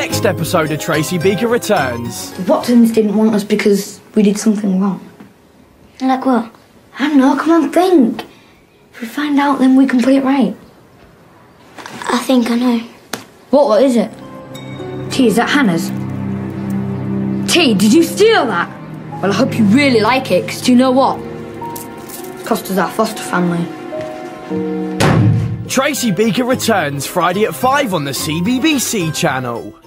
next episode of Tracy Beaker Returns. The Watsons didn't want us because we did something wrong. Like what? I don't know, come on, think. If we find out, then we can put it right. I think I know. What is it? T, is that Hannah's? T, did you steal that? Well, I hope you really like it, because do you know what? It cost us our foster family. Tracy Beaker Returns Friday at 5 on the CBBC channel.